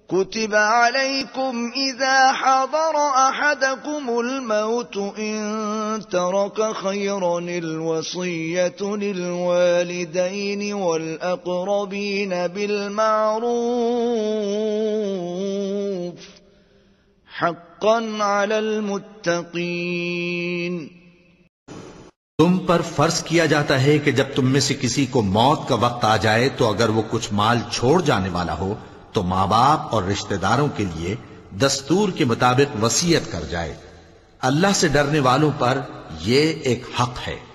कुतिब अलैकुम इज़ा हदर अहदकुमुल मौत इन तरक खैरनिल वसिय्यतु लिल वालिदैनि वल अक़रबीन बिल मारूफ हक़्क़न अलल मुत्तक़ीन। तुम पर फर्ज किया जाता है कि जब तुम में से किसी को मौत का वक्त आ जाए तो अगर वो कुछ माल छोड़ जाने वाला हो तो माँ बाप और रिश्तेदारों के लिए दस्तूर के मुताबिक वसीयत कर जाए। अल्लाह से डरने वालों पर यह एक हक है।